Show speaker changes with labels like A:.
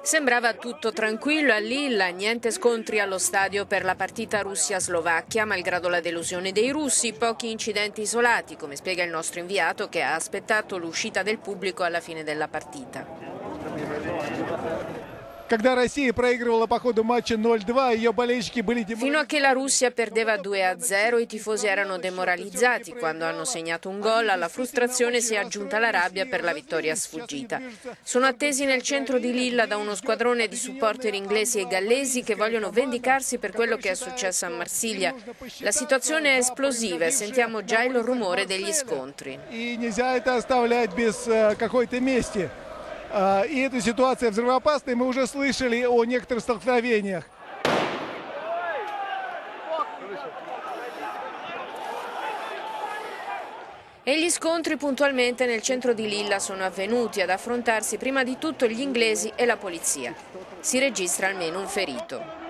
A: Sembrava tutto tranquillo a Lilla, niente scontri allo stadio per la partita Russia-Slovacchia, malgrado la delusione dei russi, pochi incidenti isolati, come spiega il nostro inviato che ha aspettato l'uscita del pubblico alla fine della partita. Fino a che la Russia perdeva 2-0 i tifosi erano demoralizzati. Quando hanno segnato un gol, alla frustrazione si è aggiunta la rabbia per la vittoria sfuggita. Sono attesi nel centro di Lilla da uno squadrone di supporter inglesi e gallesi che vogliono vendicarsi per quello che è successo a Marsiglia. La situazione è esplosiva e sentiamo già il rumore degli scontri.
B: И эта ситуация взрывоопасная, мы уже слышали о некоторых столкновениях.
A: E gli scontri puntualmente nel centro di Lilla sono avvenuti, ad affrontarsi prima di tutto gli inglesi e la polizia. Si registra almeno un ferito.